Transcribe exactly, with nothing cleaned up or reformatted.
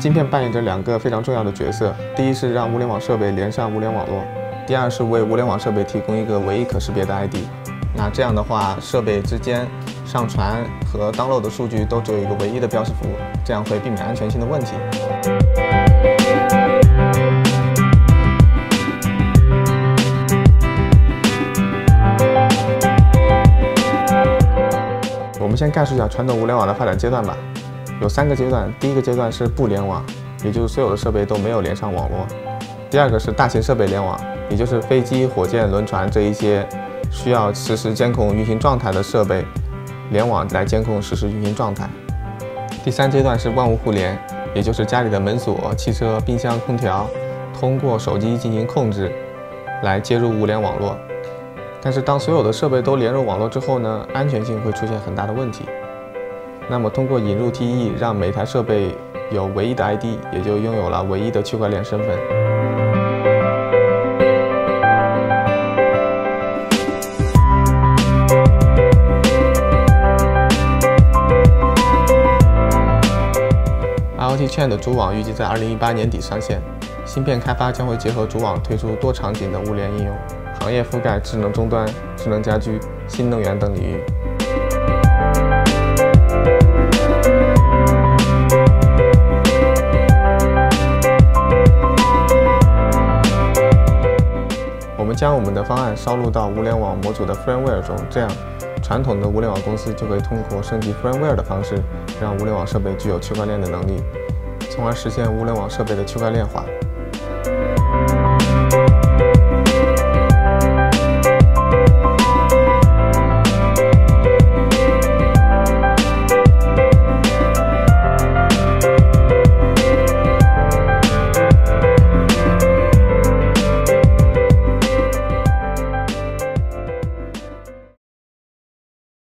晶片扮演着两个非常重要的角色，第一是让物联网设备连上物联网络，第二是为物联网设备提供一个唯一可识别的 I D。那这样的话，设备之间上传和 download 的数据都只有一个唯一的标识符，这样会避免安全性的问题。我们先概述一下传统物联网的发展阶段吧。有三个阶段，第一个阶段是不联网，也就是所有的设备都没有连上网络；第二个是大型设备联网，也就是飞机、火箭、轮船这一些需要实时监控运行状态的设备联网来监控实时运行状态；第三阶段是万物互联，也就是家里的门锁、汽车、冰箱、空调通过手机进行控制来接入物联网络。但是当所有的设备都连入网络之后呢，安全性会出现很大的问题。那么通过引入 T E， 让每台设备有唯一的 I D， 也就拥有了唯一的区块链身份。IoT Chain 的主网预计在二零一八年底上线，芯片开发将会结合主网推出多场景的物联应用，行业覆盖智能终端、智能家居、新能源等领域。我们将我们的方案烧录到物联网模组的 firmware 中，这样传统的物联网公司就可以通过升级 firmware 的方式，让物联网设备具有区块链的能力，从而实现物联网设备的区块链化。